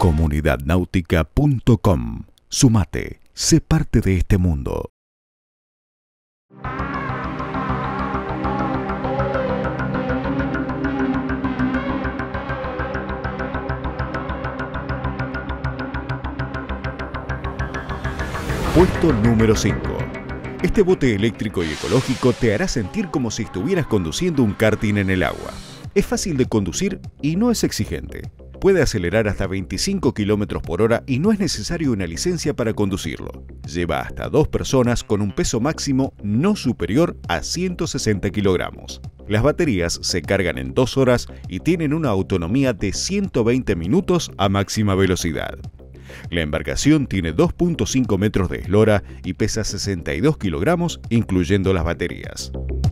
Comunidadnáutica.com. Sumate, sé parte de este mundo. Puesto número 5. Este bote eléctrico y ecológico te hará sentir como si estuvieras conduciendo un karting en el agua. Es fácil de conducir y no es exigente. Puede acelerar hasta 25 km por hora y no es necesario una licencia para conducirlo. Lleva hasta 2 personas con un peso máximo no superior a 160 kilogramos. Las baterías se cargan en 2 horas y tienen una autonomía de 120 minutos a máxima velocidad. La embarcación tiene 2.5 metros de eslora y pesa 62 kilogramos, incluyendo las baterías.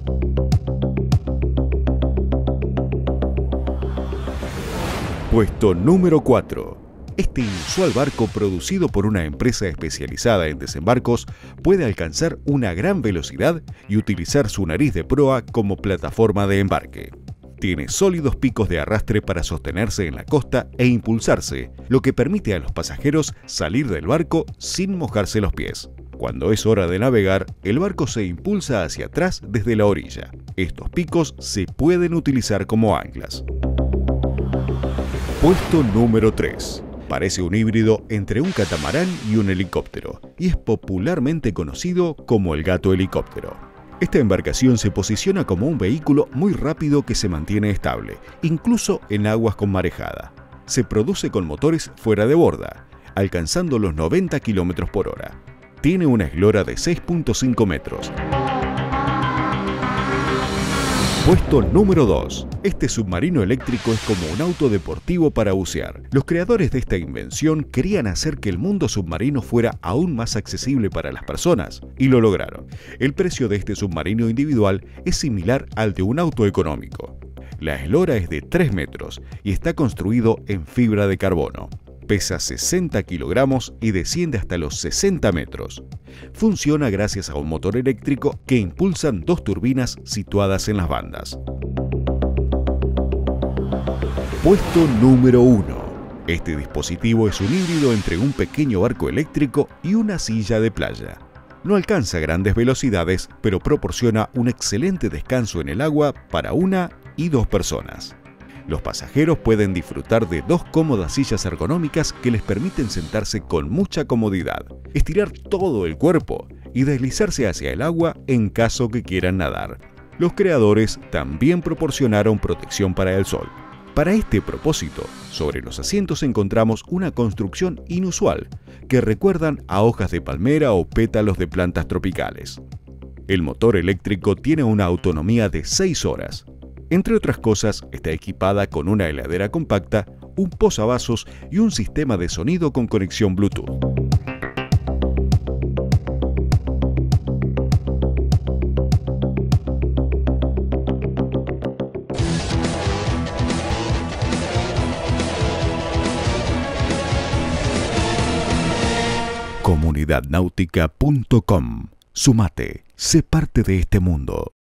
Puesto número 4. Este inusual barco, producido por una empresa especializada en desembarcos, puede alcanzar una gran velocidad y utilizar su nariz de proa como plataforma de embarque. Tiene sólidos picos de arrastre para sostenerse en la costa e impulsarse, lo que permite a los pasajeros salir del barco sin mojarse los pies. Cuando es hora de navegar, el barco se impulsa hacia atrás desde la orilla. Estos picos se pueden utilizar como anclas. Puesto número 3. Parece un híbrido entre un catamarán y un helicóptero, y es popularmente conocido como el gato helicóptero. Esta embarcación se posiciona como un vehículo muy rápido que se mantiene estable, incluso en aguas con marejada. Se produce con motores fuera de borda, alcanzando los 90 km por hora. Tiene una eslora de 6.5 metros. Puesto número 2. Este submarino eléctrico es como un auto deportivo para bucear. Los creadores de esta invención querían hacer que el mundo submarino fuera aún más accesible para las personas, y lo lograron. El precio de este submarino individual es similar al de un auto económico. La eslora es de 3 metros y está construido en fibra de carbono. Pesa 60 kilogramos y desciende hasta los 60 metros. Funciona gracias a un motor eléctrico que impulsan 2 turbinas situadas en las bandas. Puesto número 1. Este dispositivo es un híbrido entre un pequeño barco eléctrico y una silla de playa. No alcanza grandes velocidades, pero proporciona un excelente descanso en el agua para 1 y 2 personas. Los pasajeros pueden disfrutar de 2 cómodas sillas ergonómicas que les permiten sentarse con mucha comodidad, estirar todo el cuerpo y deslizarse hacia el agua en caso que quieran nadar. Los creadores también proporcionaron protección para el sol. Para este propósito, sobre los asientos encontramos una construcción inusual que recuerdan a hojas de palmera o pétalos de plantas tropicales. El motor eléctrico tiene una autonomía de 6 horas. Entre otras cosas, está equipada con una heladera compacta, un posavasos y un sistema de sonido con conexión Bluetooth. Comunidadnáutica.com. Sumate, sé parte de este mundo.